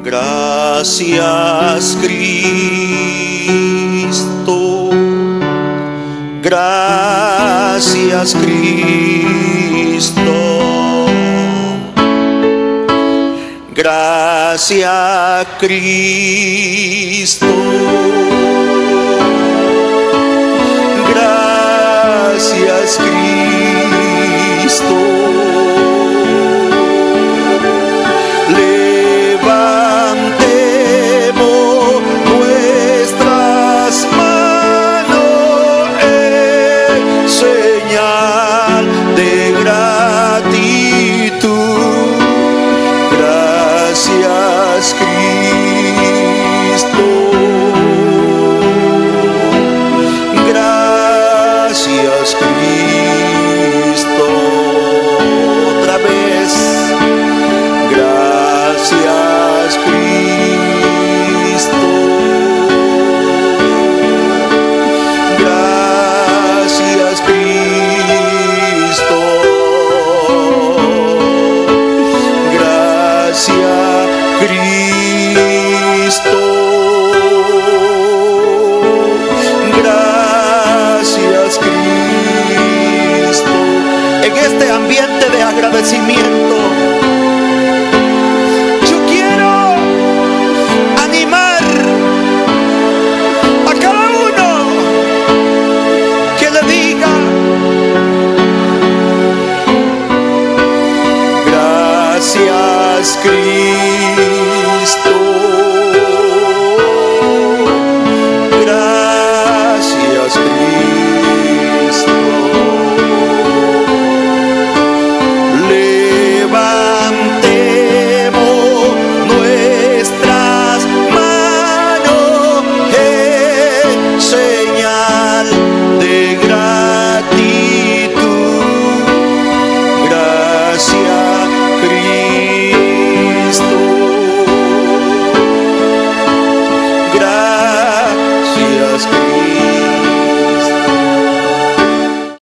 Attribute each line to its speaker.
Speaker 1: Gracias, Cristo. Gracias, Cristo. Gracias, Cristo. Gracias, Cristo. Levantemos nuestras manos en señal de gratitud. Gracias, Cristo. Gracias, Cristo. Otra vez. Gracias, Cristo. Gracias, Cristo. Gracias, Cristo. Gracias, Cristo. En este ambiente de agradecimiento, yo quiero animar a cada uno que le diga: gracias, Cristo. Gracias, Cristo. Levantemos nuestras manos en señal de gratitud. Gracias, Cristo. Gracias, Cristo.